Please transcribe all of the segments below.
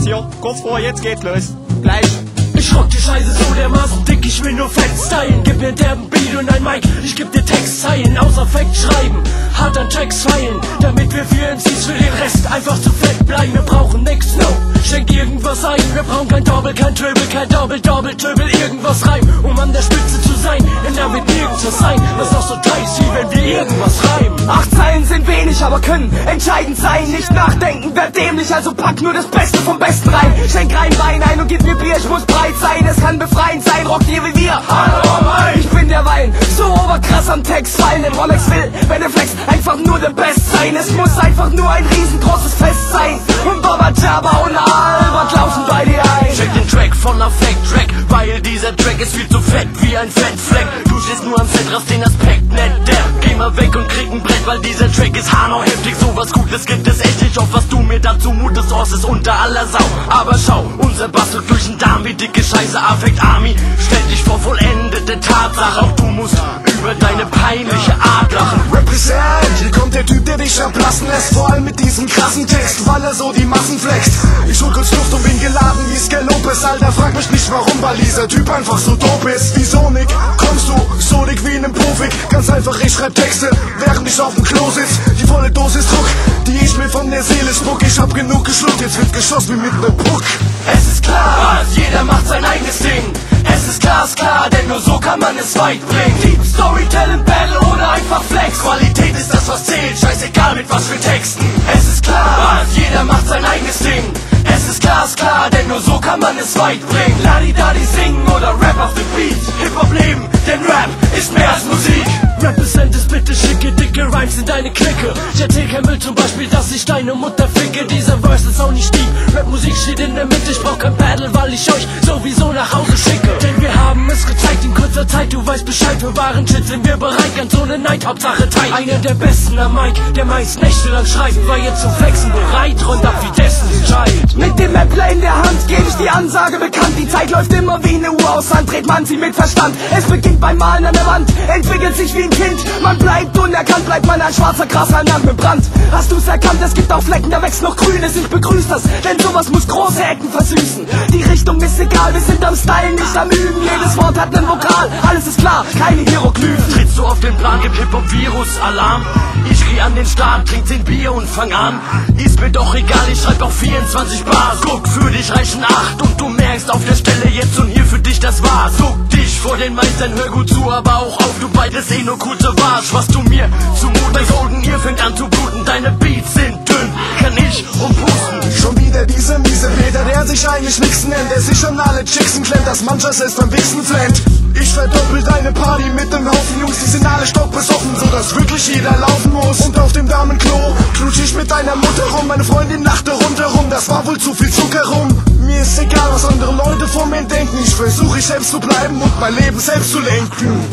jetzt hier. Kurz vor, jetzt geht's los. Gleich. Ich rock die Scheiße so dermaßen dick, ich will nur fett stylen. Gib mir einen derben Beat und ein Mic, ich geb dir Textzeilen. Außer Fact schreiben, hart an Tracks feilen, damit wir für MCs für den Rest einfach zu fett bleiben. Wir brauchen nix, no, schenk irgendwas ein. Wir brauchen kein Double, kein Triple, kein Double, Double, Triple, irgendwas rein, um an der Spitze zu sein. Denn da wird nirgends sein, was auch so tight ist, wie wenn wir irgendwas reimen. 8 Zeilen sind wenig, aber können entscheidend sein. Nicht nachdenken, werd dämlich, also pack nur das Beste vom Besten rein. Schenk rein Wein ein und gib mir Bier, ich muss breit sein. Es kann befreiend sein, rockt ihr wie wir. Ich bin der Wein, so oberkrass am Text fallen. Denn Rolex will, wenn er flext, einfach nur der Best sein. Es muss einfach nur ein riesengroßes Fest sein. Und Baba Jabba und Albert laufen bei dir ein. Check den Track von der Fact-Track, weil dieser Track ist viel zu fett wie ein Fettfleck. Du stehst nur am Set, raff den Aspekt nicht der. Geh mal weg und krieg ein Brett, weil dieser Track ist Hanau heftig. So was Gutes gibt es echt nicht auf, was du mir dazu mutest. Ors ist unter aller Sau. Aber schau, unser Bass drückt durch den Darm wie dicke Scheiße. Affekt Army, stell dich vor vollendete Tatsache. Auch du musst über deine peinliche Art lachen. Represent, hier kommt der Typ, der dich erblassen lässt. Vor allem mit diesem krassen Text, weil er so die Massen flext. Ich hol kurz Luft und bin geladen wie Skelopes. Alter, frag mich nicht warum, weil dieser Typ einfach so dope ist. Wieso, Nick? Kommst du so dick wie in einem Profik? Ganz einfach, ich schreib Texte, während ich auf dem Klo sitz. Die volle Dosis Druck, die ich mir von der Seele spuck. Ich hab genug geschluckt, jetzt wird geschossen wie mit nem Puck. Es ist klar, jeder macht sein eigenes Ding. Es ist klar, denn nur so kann man es weit bringen. Deep Storytelling, Battle oder einfach Flex. Qualität ist das, was zählt, scheißegal mit was für Texten. Es ist klar, jeder macht sein eigenes Ding. Es ist klar, denn nur so kann man es weit bringen. Ladi-Dadi singen oder Rap auf the Beat. Hip-Hop leben, denn Rap ist mehr als Musik. Represent es bitte, schicke dicke Rhymes in deine Clique. Ich erzähl kein Müll, zum Beispiel, dass ich deine Mutter ficke. Dieser Verse ist auch nicht deep, Rap-Musik steht in der Mitte. Ich brauch kein Battle, weil ich euch sowieso nach Hause schicke. Denn wir haben es gezeigt in kurzer Zeit, du weißt Bescheid. Für wahren Shit sind wir bereit, ganz ohne Neid, Hauptsache tight. Einer der Besten am Mic, der meist nächtelang schreibt. War jetzt zum Flexen bereit, rund ab wie Destiny's Child. Mit dem Appler in der Hand gebe ich die Ansage bekannt. Die Zeit läuft immer wie eine Uhr aus Hand, dreht man sie mit Verstand. Es beginnt beim Malen an der Wand, entwickelt sich wie ein Kind. Man bleibt unerkannt, bleibt man ein schwarzer Grashalm gebrannt. Hast du's erkannt, es gibt auch Flecken, da wächst noch Grünes. Ich begrüß das, denn sowas muss große Ecken versüßen. Die Richtung ist egal, wir sind am Stylen, nicht am Üben. Jedes Wort hat nen Vokal, alles ist klar, keine Hieroglyphen. Trittst du auf den Plan, gib Hip-Hop-Virus-Alarm. Ich geh an den Start, trink 10 Bier und fang an. Ist mir doch egal, ich schreib auch 24 Bars. Guck, für dich reichen 8 und du merkst auf der Stelle jetzt und hier für dich, das war's. Duck dich vor den Meistern, hör gut zu, aber auch auf, du beides eh nur kurze Warsch. Was du mir zumut, bei Golden Ear fängt an zu bluten. Deine Beats sind dünn, kann ich umpusten. Schon wieder dieser miese Peter, der sich eigentlich nix nennt. Der sich an alle Chicksen klemmt, dass mancher selbst beim Wichsen flennt. Ich verdoppel deine Party mit dem Haufen Jungs, die sind alle stockbesoffen, so dass wirklich jeder laufen muss. Und auf dem Damenklo knutsch ich mit deiner Mutter rum, meine Freundin lachte rundherum, das war wohl zu viel Zucker rum. Mir ist egal, was andere Leute von mir denken, ich versuche ich selbst zu bleiben und mein Leben selbst zu lenken.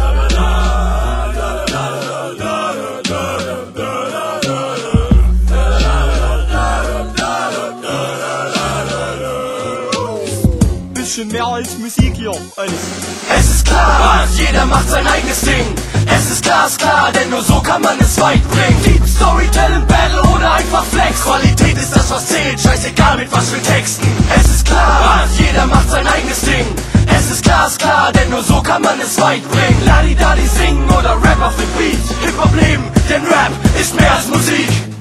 Bisschen mehr als Musik hier. Es ist klar, jeder macht sein eigenes Ding. Es ist klar, denn nur so kann man es weit bringen. Deep Storytelling, Battle oder einfach Flex. Qualität ist das, was zählt, scheißegal mit was für Texten. Es ist klar, jeder macht sein eigenes Ding. Es ist klar, denn nur so kann man es weit bringen. Ladi-Dadi singen oder Rap auf the Beat. Hip-Hop leben, denn Rap ist mehr als Musik.